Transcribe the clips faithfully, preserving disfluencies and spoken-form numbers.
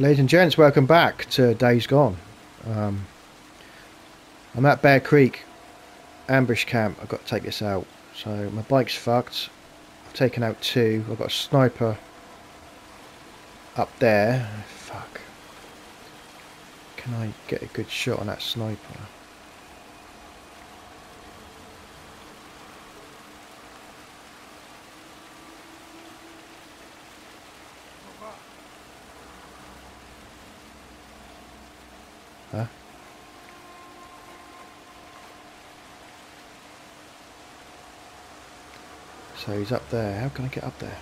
Ladies and gents, welcome back to Days Gone. Um, I'm at Bear Creek ambush camp. I've got to take this out. So my bike's fucked. I've taken out two. I've got a sniper up there. Fuck. Can I get a good shot on that sniper? Huh? So he's up there. How can I get up there?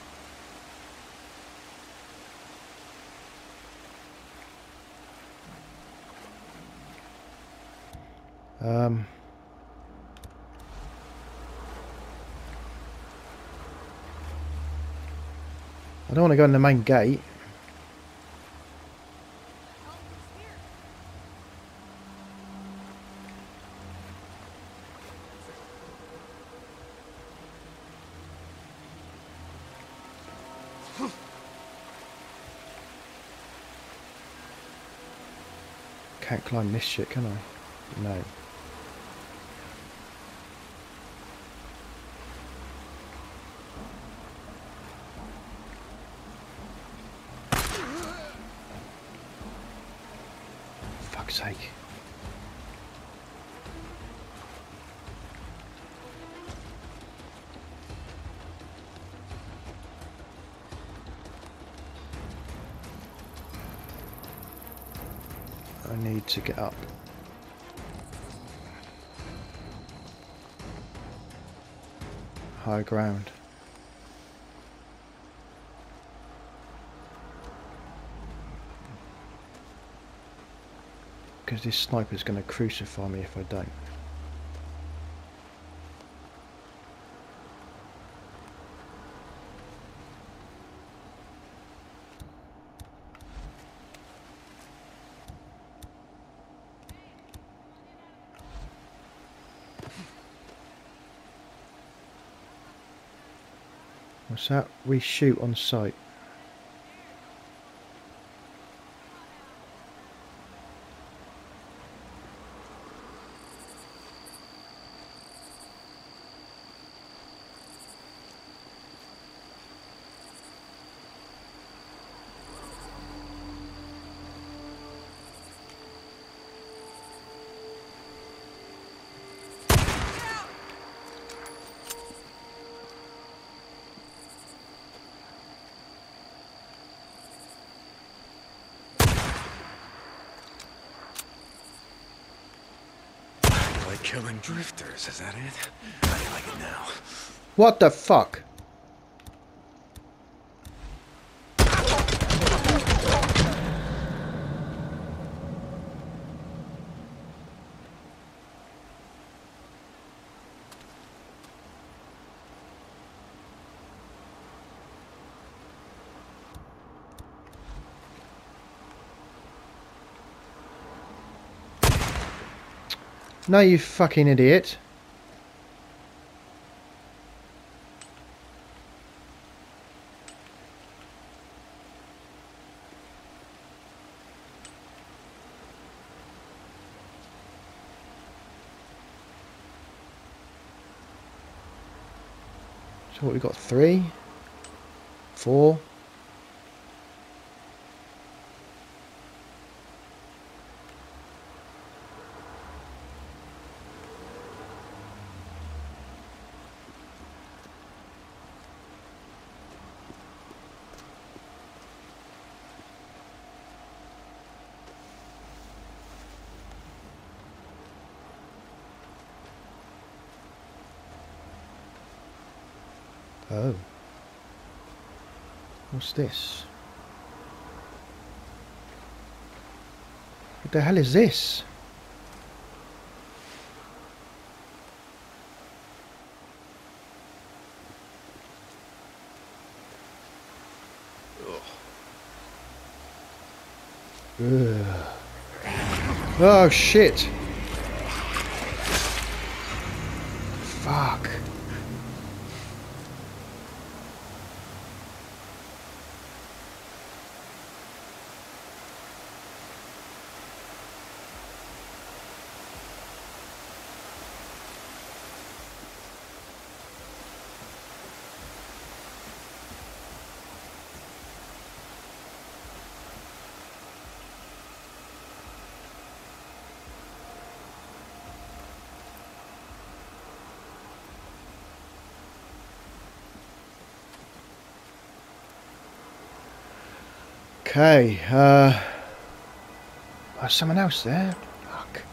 Um, I don't want to go in the main gate. Can't climb this shit, can I? No. Fuck's sake. I need to get up. High ground. Because this sniper's going to crucify me if I don't. What's that? We shoot on sight. Killing drifters, is that it? How do you like it now? What the fuck? No, you fucking idiot. So what, we got three? Four? Oh. What's this? What the hell is this? Ugh. Oh shit. Fuck. Okay, uh... oh, someone else there? Fuck.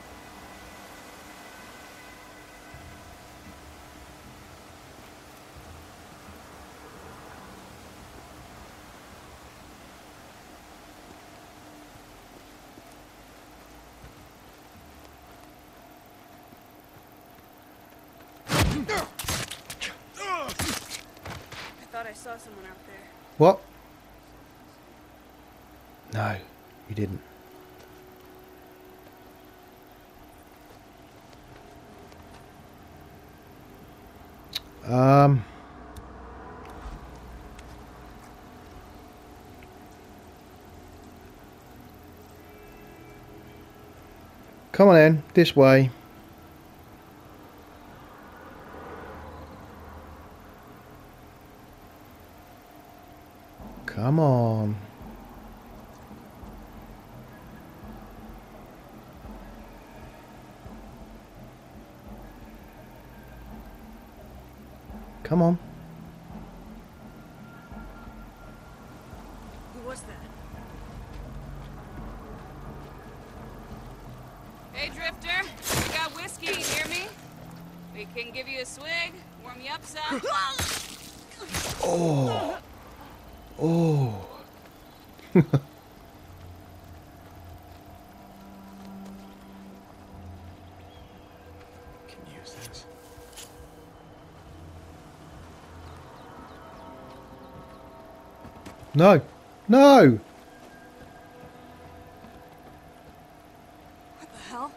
I thought I saw someone out there. What? No, you didn't. Um... Come on in, this way. Come on. Come on. Who was that? Hey, Drifter. We got whiskey, you hear me? We can give you a swig, warm you up some. Oh. Oh. Can use this. No. No. What the hell?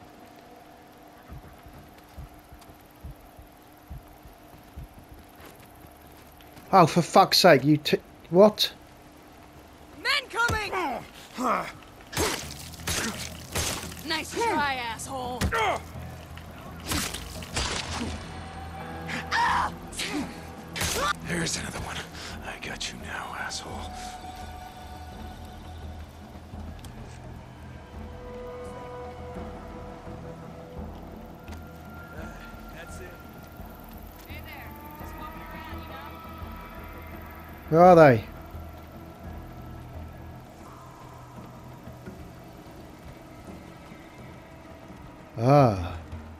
Oh, for fuck's sake, you t- what? Men coming! Nice try, asshole. There's another one. I got you now, asshole. That's it. Hey there, just walking around, you know? Where are they? Ah.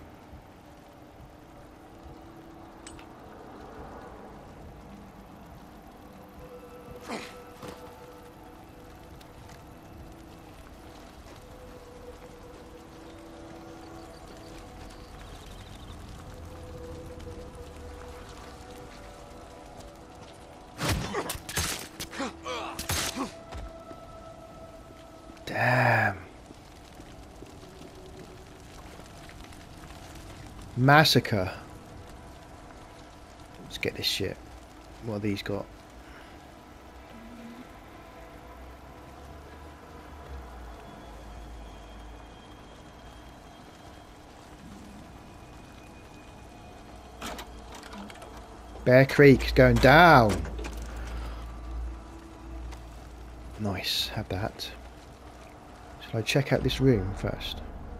Damn. Massacre. Let's get this shit. What have these got? Bear Creek is going down. Nice, have that. Shall I check out this room first?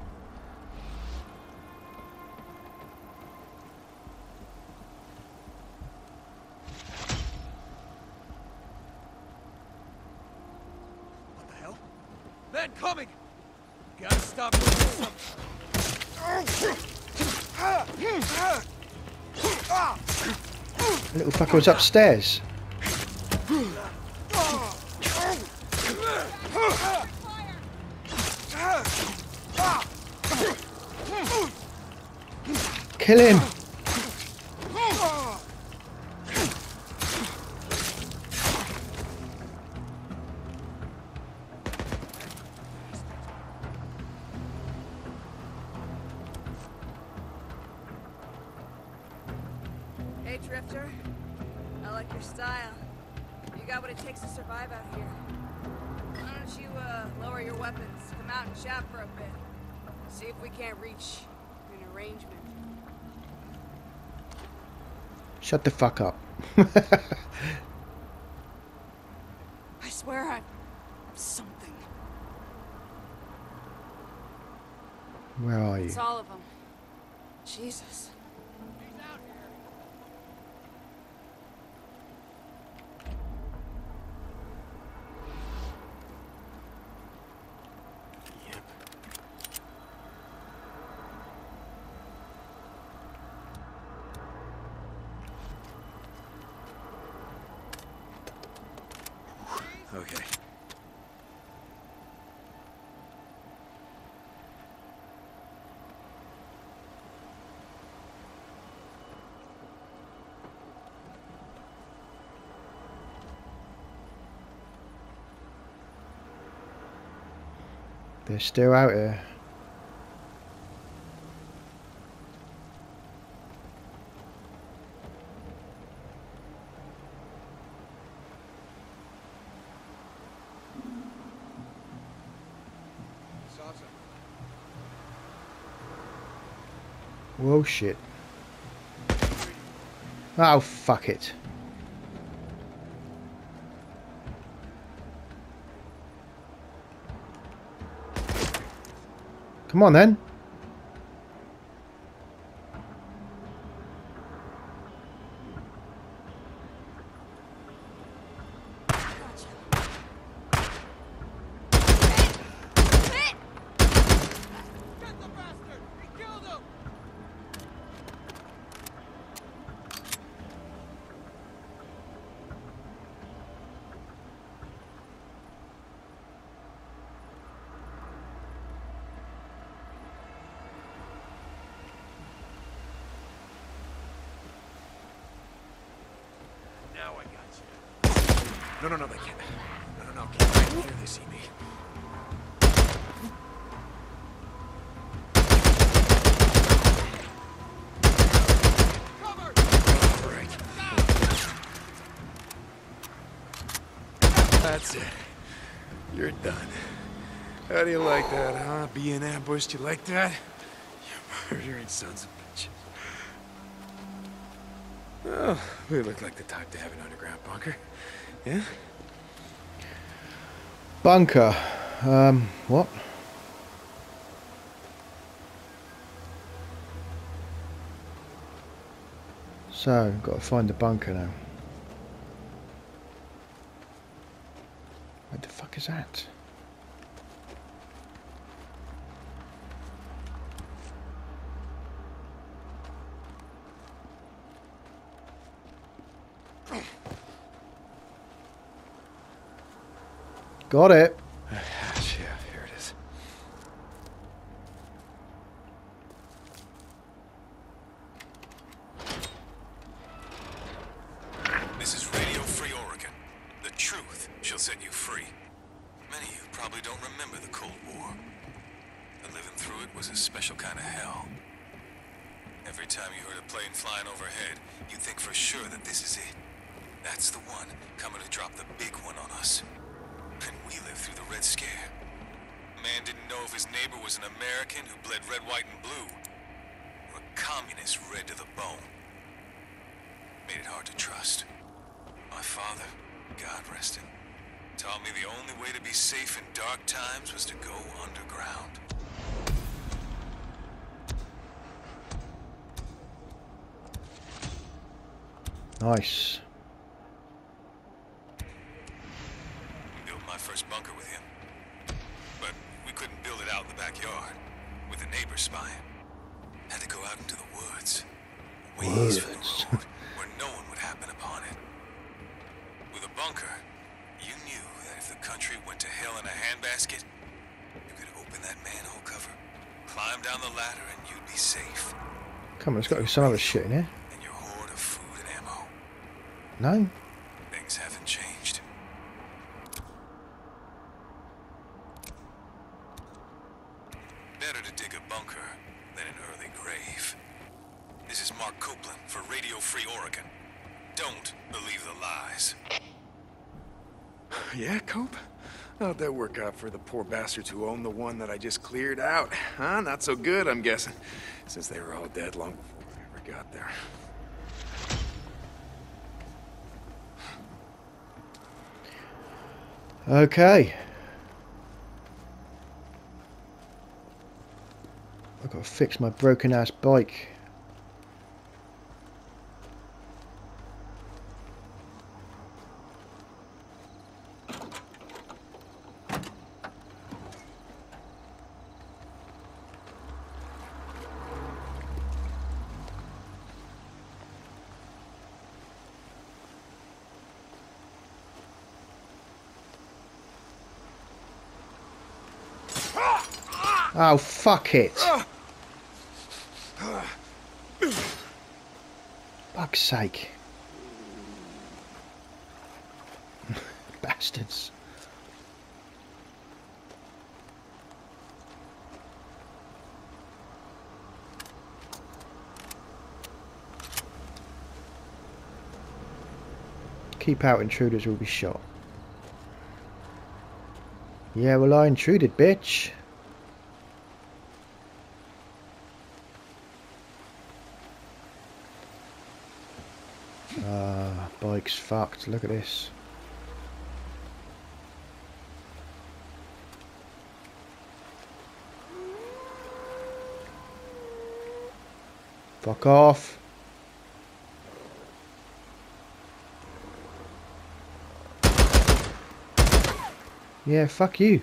What the hell? Men coming! Gotta stop this. The little fucker was upstairs. Kill him! Hey, Drifter. I like your style. You got what it takes to survive out here. Why don't you, uh, lower your weapons, come out and chat for a bit. See if we can't reach an arrangement. Shut the fuck up. I swear I'm something. Where are you? It's all of them. Jesus. They're still out here. Whoa, shit. Oh, fuck it. Come on then. No, no, no, they can't. No, no, no, can't. Right here, they see me. Cover! All right. That's it. You're done. How do you like that, huh? Being ambushed, you like that? You murdering sons of bitches. Well, we look like the type to have an underground bunker. Yeah? Bunker. Um, what? So, got to find the bunker now. What the fuck is that? Got it. Yeah, here it is. This is Radio Free Oregon. The truth shall set you free. Many of you probably don't remember the Cold War. But living through it was a special kind of hell. Every time you heard a plane flying overhead, you'd think for sure that this is it. That's the one coming to drop the big one on us. And we lived through the Red Scare. Man didn't know if his neighbor was an American who bled red, white, and blue, or a communist red to the bone. Made it hard to trust. My father, God rest him, taught me the only way to be safe in dark times was to go underground. Nice. Built my first bunker with him. But we couldn't build it out in the backyard, with the neighbors spying. Had to go out into the woods, ways from the road, where no one would happen upon it. With a bunker, you knew that if the country went to hell in a handbasket, you could open that manhole cover, climb down the ladder, and you'd be safe. Come on, there's got to be some other shit in here. And your hoard of food and ammo. No? Things haven't changed. Better to dig a bunker than an early grave. This is Mark Copeland for Radio Free Oregon. Don't believe the lies. Yeah, Cope? How'd that work out for the poor bastards who own the one that I just cleared out? Huh? Not so good, I'm guessing. Since they were all dead long before I ever got there. Okay. I've got to fix my broken ass bike. Oh, fuck it. Fuck's sake. Bastards. Keep out, intruders will be shot. Yeah, well, I intruded, bitch. Ah, bike's fucked. Look at this. Fuck off. Yeah, fuck you.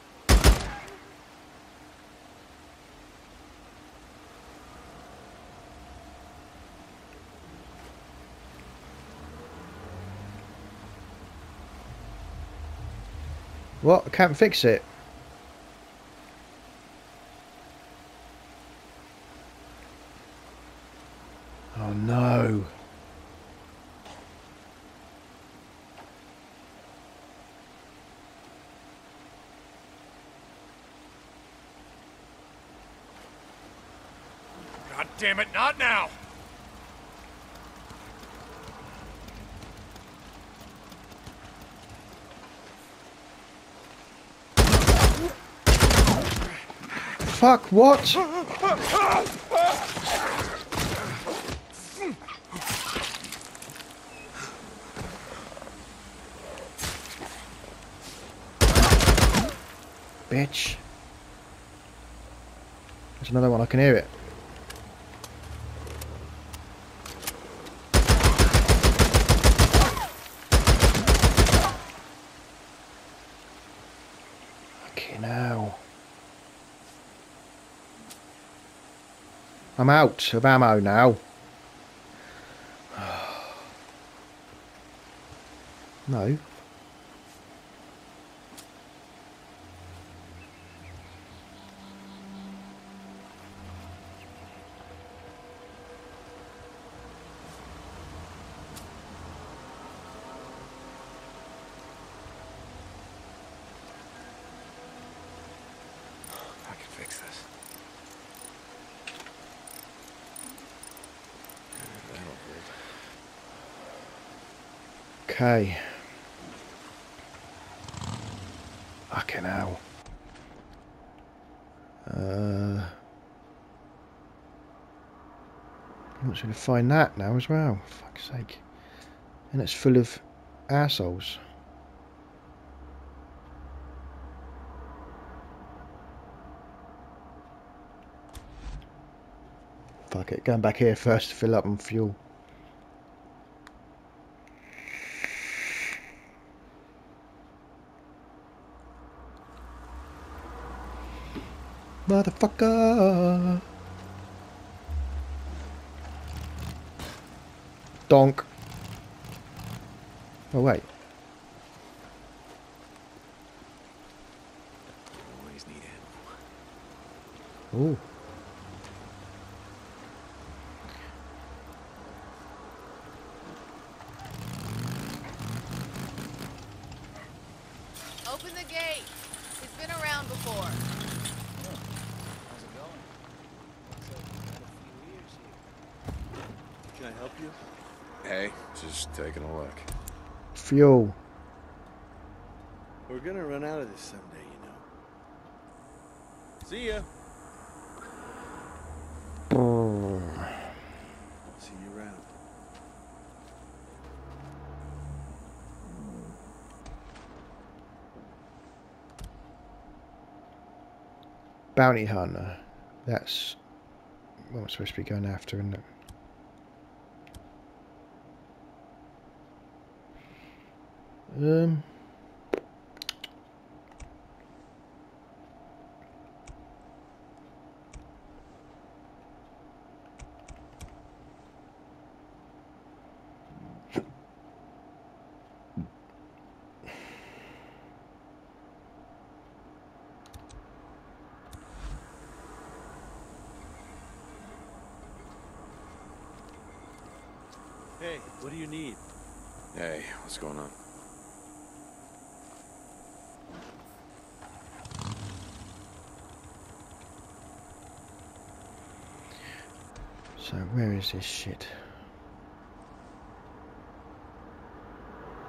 What? I can't fix it. Oh no. God damn it, not now! Fuck, what? Bitch. There's another one, I can hear it. Fucking hell. I'm out of ammo now. No. I can fix this. That'll hold. Okay. Fucking hell. Uh, I'm not going to find that now as well. Fuck's sake. And it's full of assholes. Fuck it. Going back here first to fill up on fuel. Motherfucker! Donk. Oh wait. Always need ammo. Ooh. Open the gate. He's been around before. Can I help you? Hey, just taking a look. Fuel. We're gonna run out of this someday, you know. See ya. See you around. Bounty hunter. That's what I'm supposed to be going after, isn't it? Um. Hey, what do you need? Hey, what's going on? So where is this shit?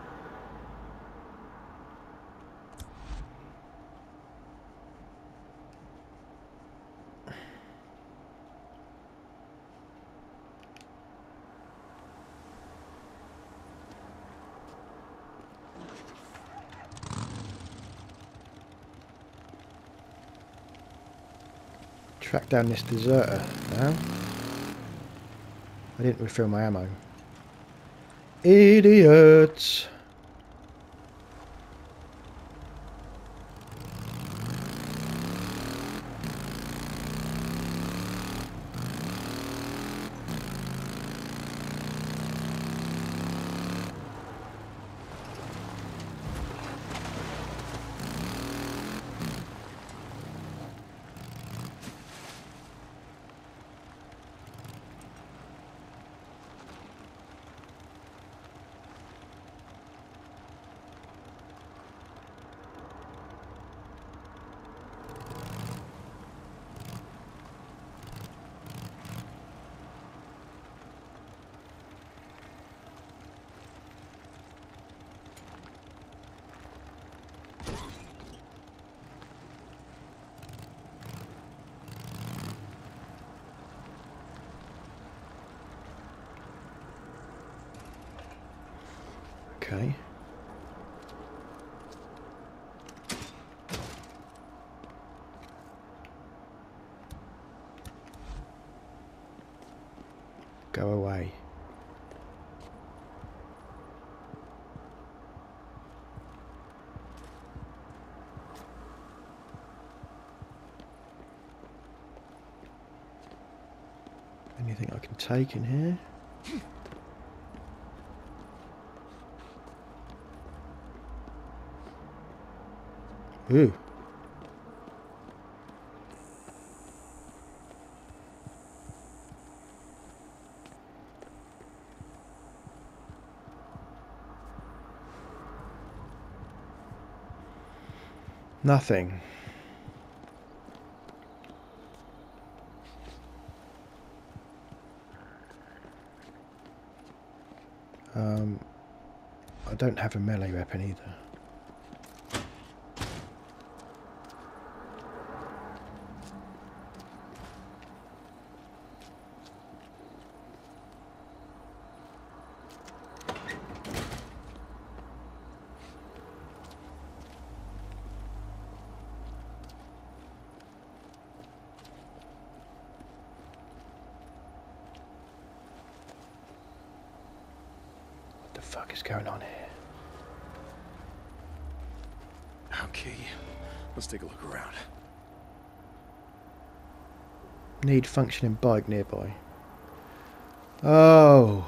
Track down this deserter now. I didn't refill my ammo. Idiots! Okay. Go away. Anything I can take in here? Ooh. Nothing. Um, I don't have a melee weapon either. What the fuck is going on here? Okay, let's take a look around. Need functioning bike nearby. Oh.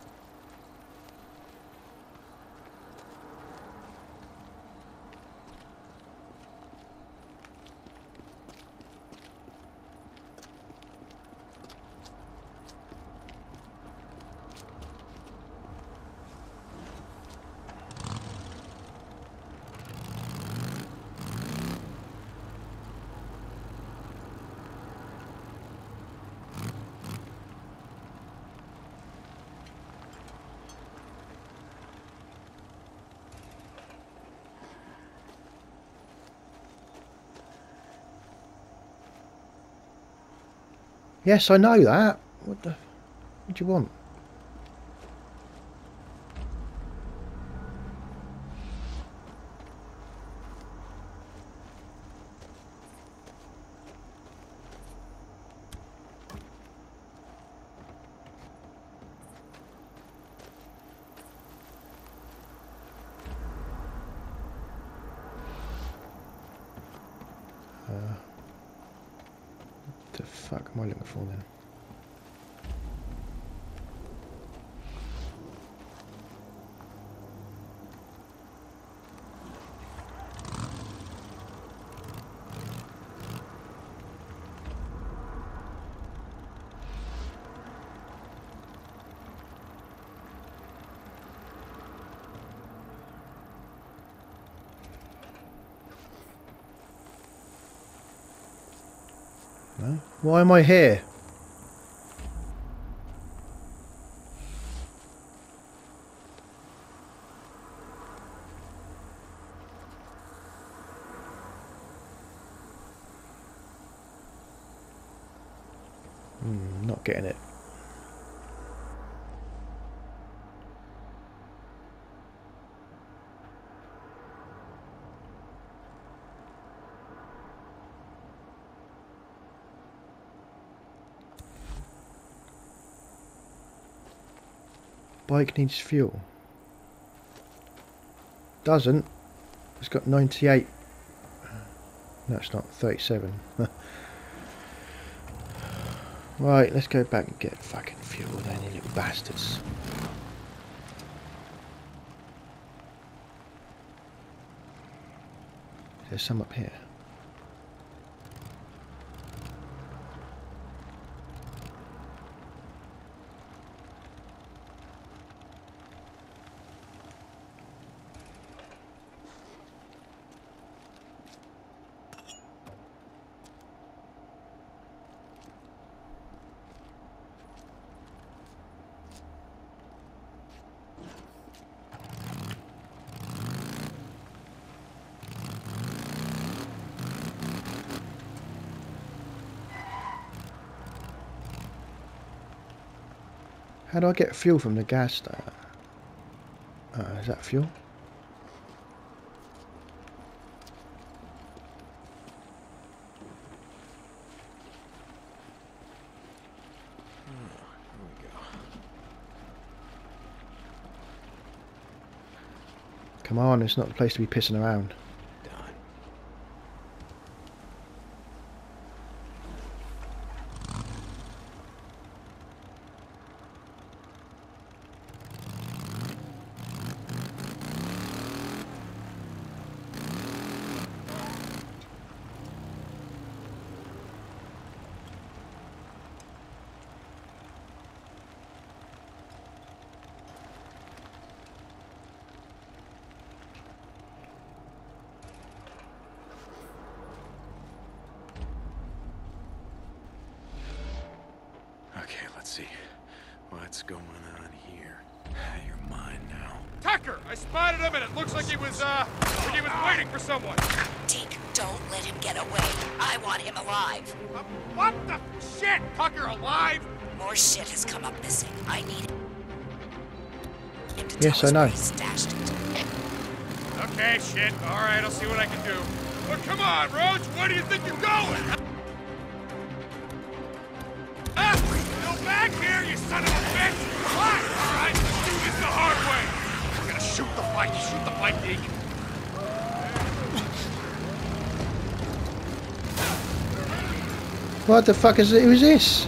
Yes, I know that. What the... What do you want? Uh, what the fuck am I looking for then? No? Why am I here? Hmm, not getting it. bike needs fuel. Doesn't. It's got ninety-eight. No, it's not. thirty-seven. Right, let's go back and get fucking fuel then, you little bastards. There's some up here. How do I get fuel from the gas station? Uh, is that fuel? Come on, it's not the place to be pissing around. Okay, let's see. What's going on here? You're mine now. Tucker! I spotted him and it looks like he was, uh, like he was waiting for someone. Deke, don't let him get away. I want him alive. Uh, what the shit? Tucker alive? More shit has come up missing. I need him to Yes, tell I know. us where he stashed it. Okay, shit. Alright, I'll see what I can do. But come on, Roach! Where do you think you're going? Ah! Still back here, you son of a bitch! What? Alright, let's do this the hard way. I'm gonna shoot the bike. Shoot the bike, Deke. What the fuck is it? Who is this?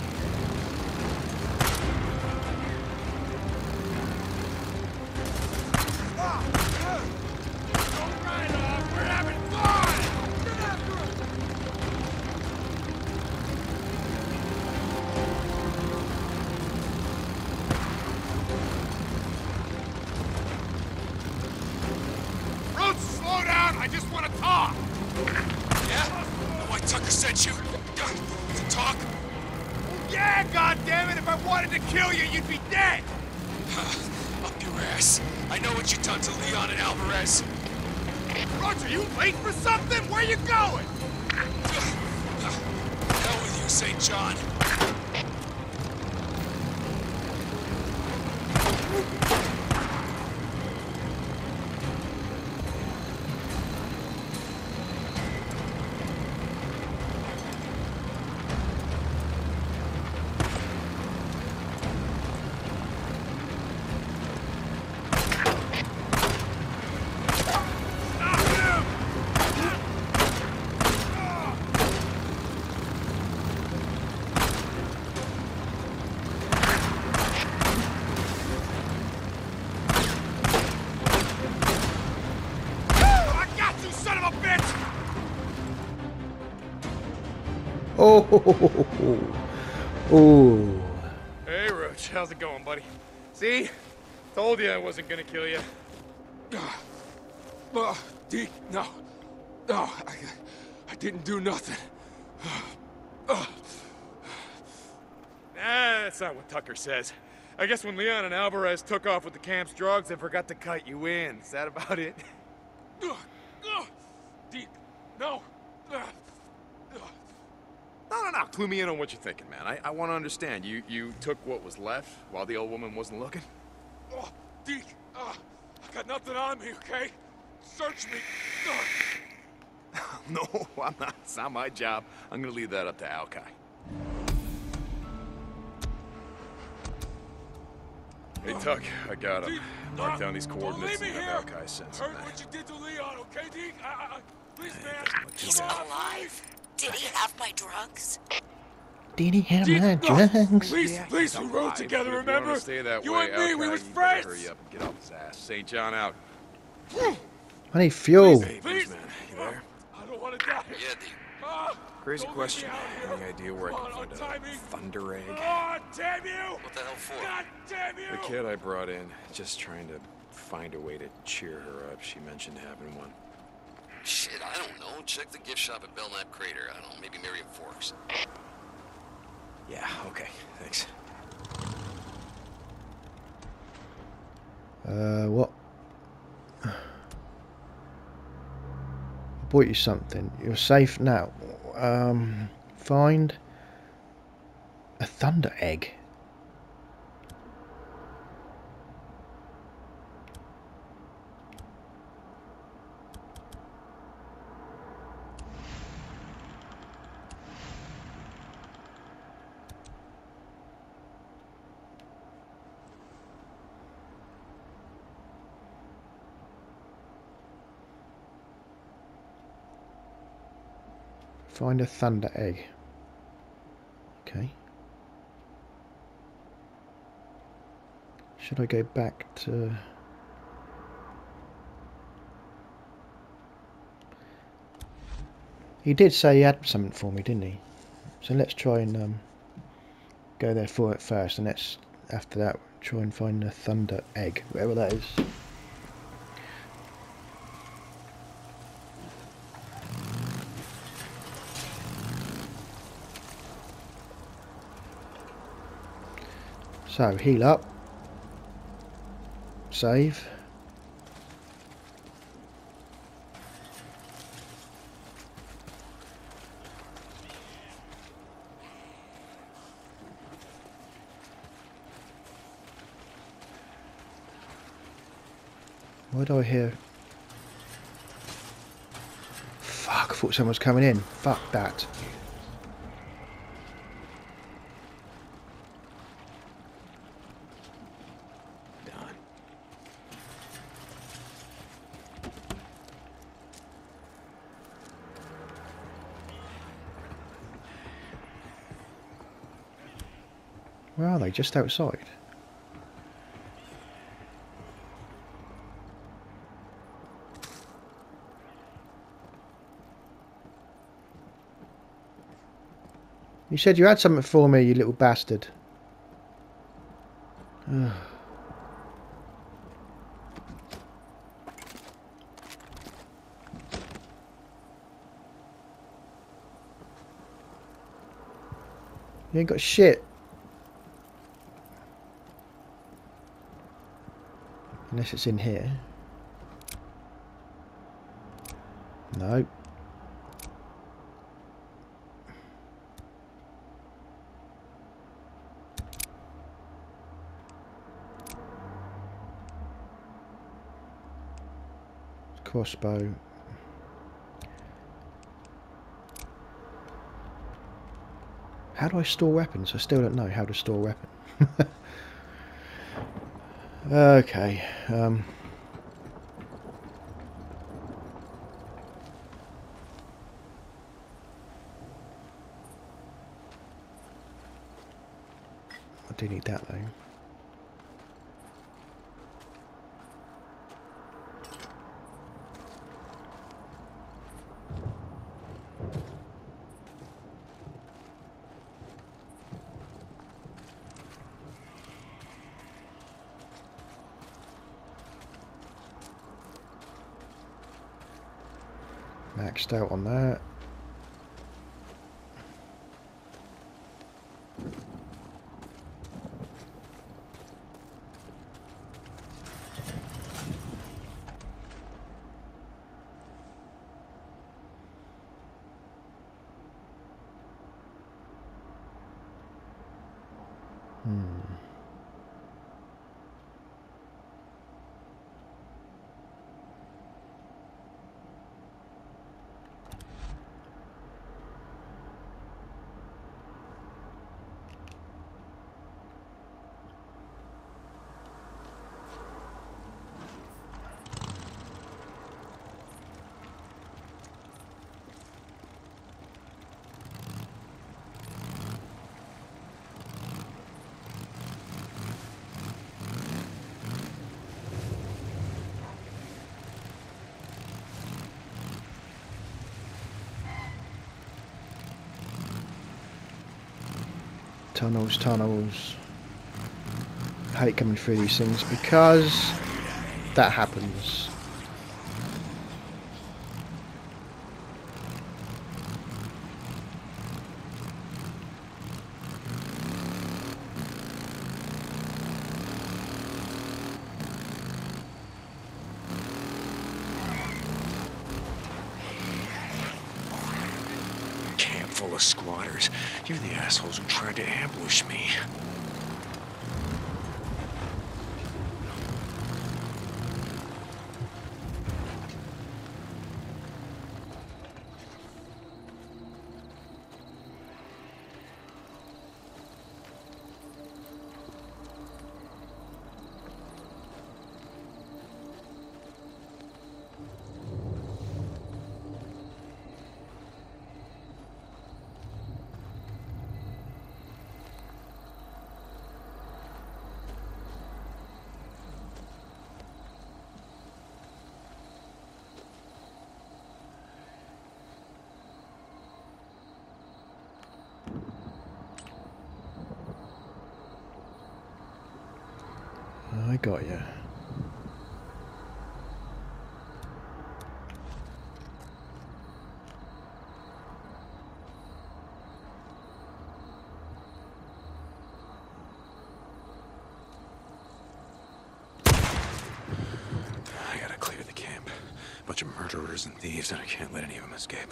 Roach, slow down! I just want to talk! Yeah? Know why Tucker sent you? God, to talk? Yeah, goddammit! If I wanted to kill you, you'd be dead! Up your ass. I know what you done to Leon and Alvarez. Roach, are you late for something? Where you going? Hell with you, Saint John. Oh, oh. Hey, Roach, how's it going, buddy? See? Told you I wasn't gonna kill you. Oh, Deke, no. No, I, I didn't do nothing. Nah, that's not what Tucker says. I guess when Leon and Alvarez took off with the camp's drugs, they forgot to cut you in. Is that about it? Deke, no. No, no, no. Clue me in on what you're thinking, man. I, I want to understand. You you took what was left while the old woman wasn't looking? Oh, Deke, uh, I got nothing on me, okay? Search me. Uh. No, I'm not. It's not my job. I'm going to leave that up to Alki. Hey, Tuck, I got him. Deke, Mark uh, down these don't coordinates leave and me have here. Alki sent Heard some what you did to Leon, okay, Deke? I, I, I, please, Nah, he man. doesn't look too He's Come bad. on, alive. Did he have my drugs? Did he have Deke, my uh, drugs? please, Yeah, please, he's we alive, rode together, but if you want him remember? to stay that You way, and me, Alki, we was you better friends. hurry up and get off his ass. Saint John out. I need fuel. Please, Hey, please. Boozman, you there? Uh, I don't want to die. Yeah, Deke. Ah, Crazy don't leave question. me out Any here. idea where Come I can on, find untie a me. thunder egg? Oh, damn you! What the hell for? God damn you! The kid I brought in, just trying to find a way to cheer her up. She mentioned having one. Shit, I don't know. Check the gift shop at Belknap Crater. I don't know, maybe Marion Forks. Yeah, okay, thanks. Uh, what? I bought you something. You're safe now. Um, find a thunder egg. Find a thunder egg. Okay. Should I go back to... He did say he had something for me, didn't he? So let's try and um, go there for it first, and let's, after that, try and find the thunder egg, whatever that is. So, heal up. Save. Why do I hear... Fuck, I thought someone was coming in. Fuck that. Done. Where are they? Just outside? You said you had something for me, you little bastard. Ugh. You ain't got shit. Unless it's in here. No. Crossbow. How do I store weapons? I still don't know how to store a weapon. Okay. Um. I do need that though. Maxed out on that. Hmm. Tunnels, tunnels. I hate coming through these things because that happens. Camp full of squatters. You're the assholes who tried to ambush me. I got you. I gotta clear the camp. Bunch of murderers and thieves, and I can't let any of them escape.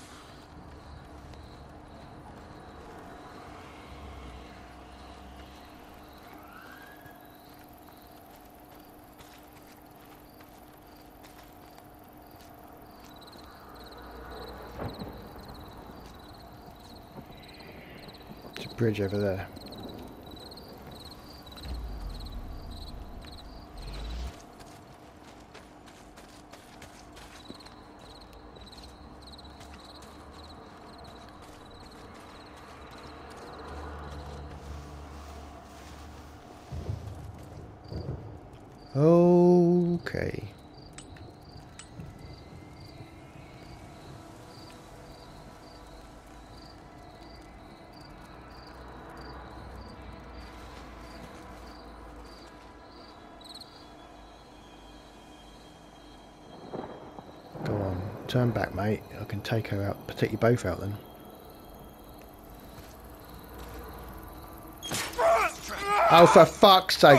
Bridge over there. Okay. Turn back, mate. I can take her out, take you both out then. Oh, for fuck's sake!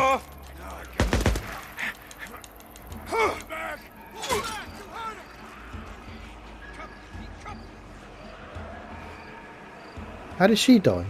How did she die?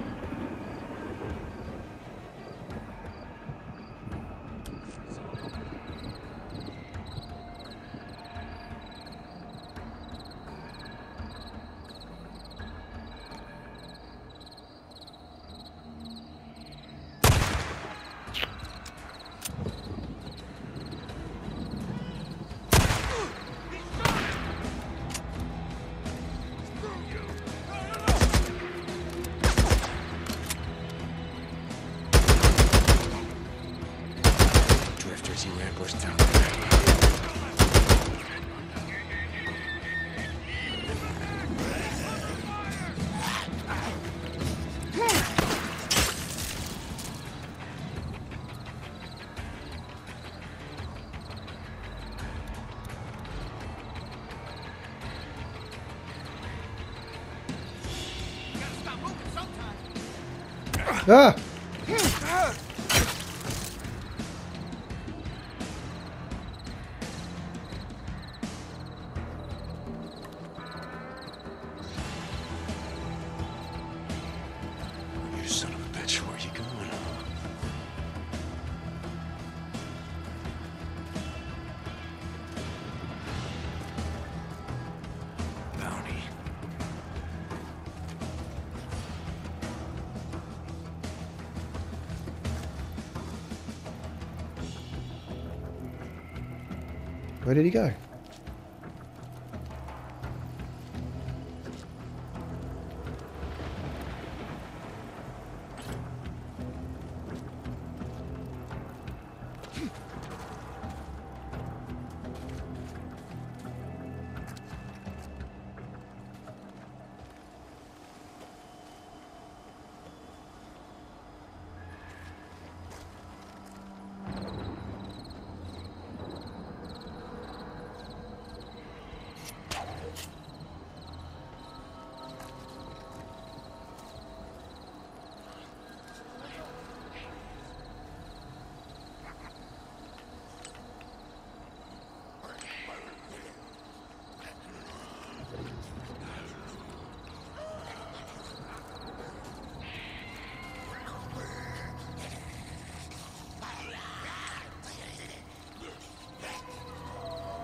Ah! You son of a bitch, where are you going? Bounty. Where did he go?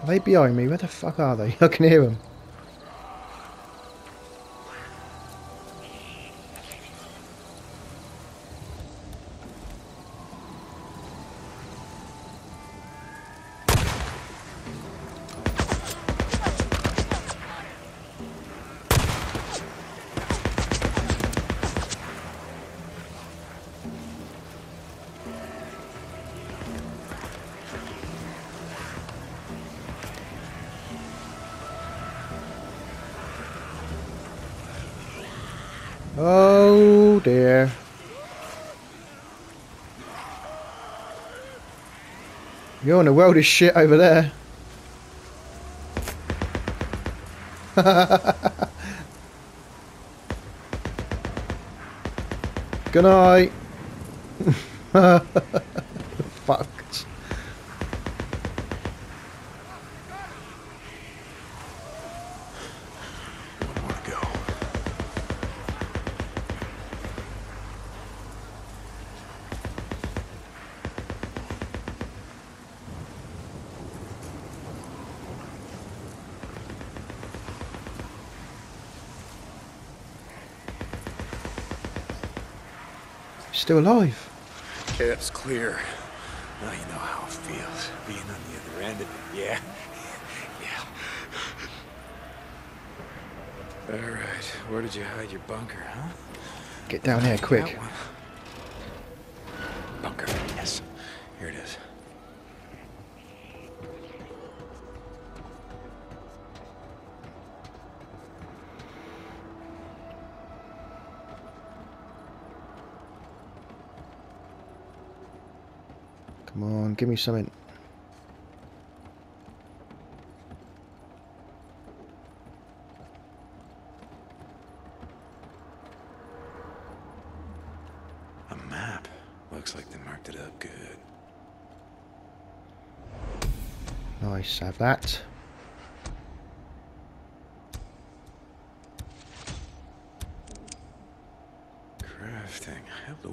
they behind me? Where the fuck are they? I can hear them. Oh dear. You're in the world of shit over there. Good night. Fucked. More to go. Still alive. Camp's clear. Now you know how it feels, being on the other end of it, yeah? Yeah. Alright, where did you hide your bunker, huh? Get down here quick. That one. Bunker, yes. Here it is. Come on, give me something. A map. Looks like they marked it up good. Nice, have that. Crafting. Hello.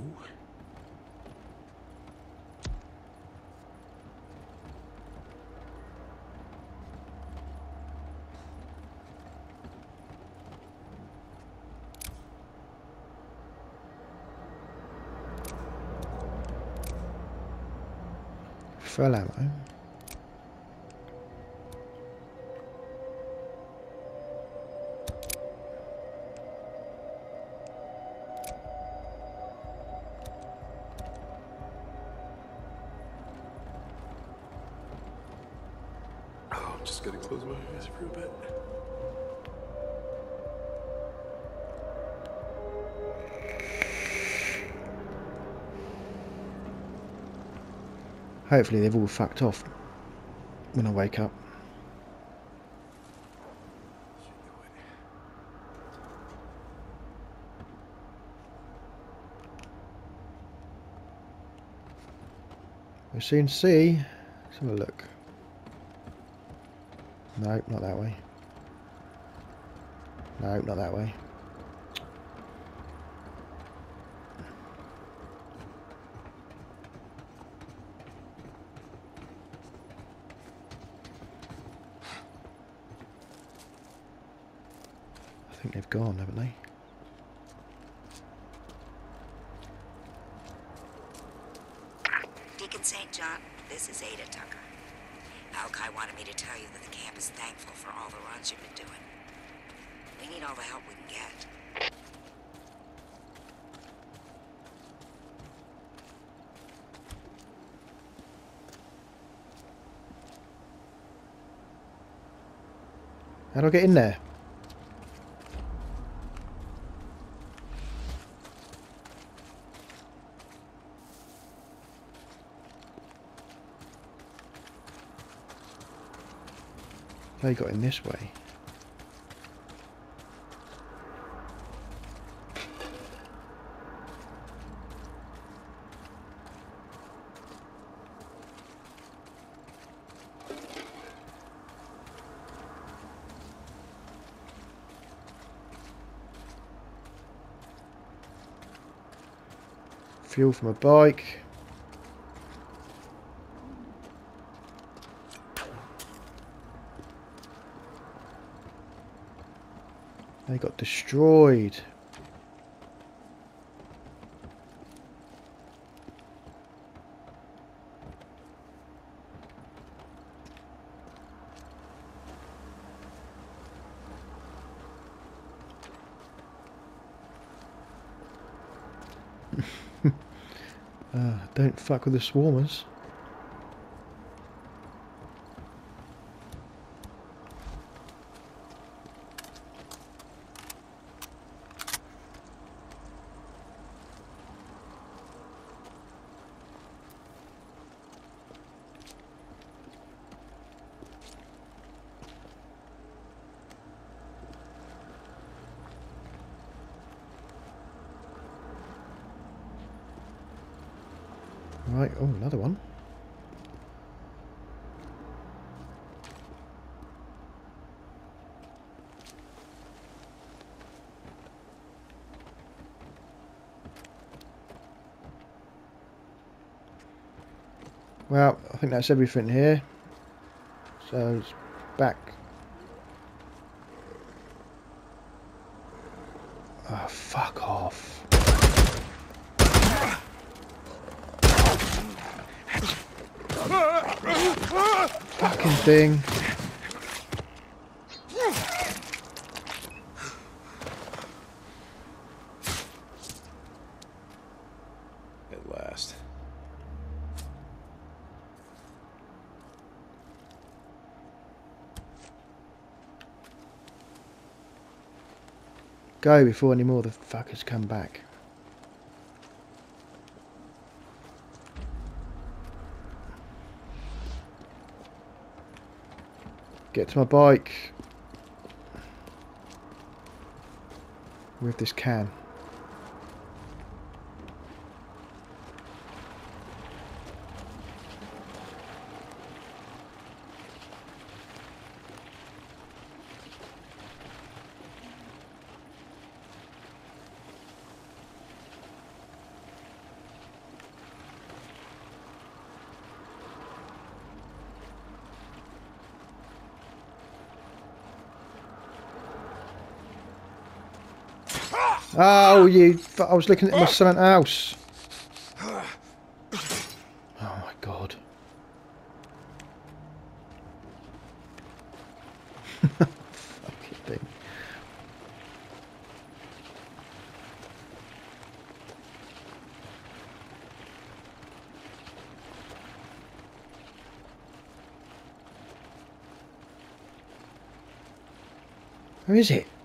Full ammo. Oh, I'm just gonna close my eyes for a bit. Hopefully they've all fucked off when I wake up. We'll soon see. Let's have a look. No, not that way. No, not that way. I think they've gone, haven't they? Deacon Saint John, this is Ada Tucker. Alki wanted me to tell you that the camp is thankful for all the runs you've been doing. We need all the help we can get. How do I get in there? They got in this way. Fuel from a bike. They got destroyed. uh, don't fuck with the swarmers. Right, oh, another one. Well, I think that's everything here. So it's back. Oh, fuck off. Fucking thing. At last. Go before any more of the fuckers come back. Get to my bike with this can. Oh, you! I was looking at my something else. Oh my god! Fucking thing. Where is it?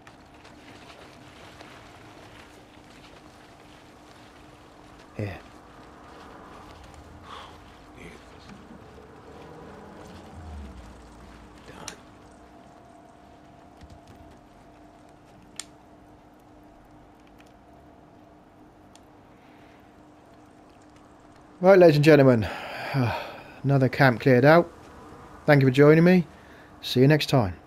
Here. Done. Right, ladies and gentlemen, another camp cleared out. Thank you for joining me. See you next time.